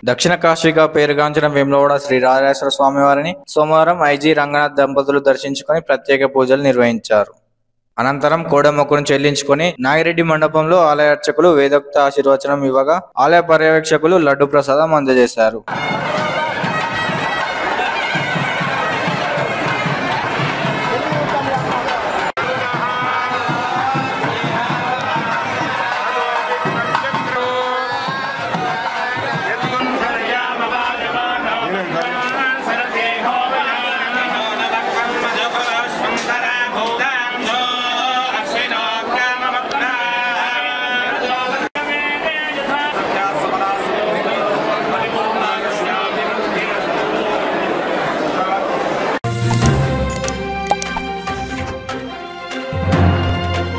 దక్షిణ కాశీగా పేరుగాంచిన వేములవాడ శ్రీ రాజరాజేశ్వర స్వామి వారిని సోమవారం ఐజీ రంగనాథ్ దంపతులు దర్శించుకొని ప్రత్యేక పూజలు నిర్వహించారు. అనంతరం కోడెమొక్కును చెల్లించుకొని నాగిరెడ్డి మండపంలో ఆలయ అర్చకులు వేదోక్త ఆశీర్వచనం ఇవ్వగా ఆలయ పర్యవేక్షకులు లడ్డు ప్రసాదం అందజేశారు.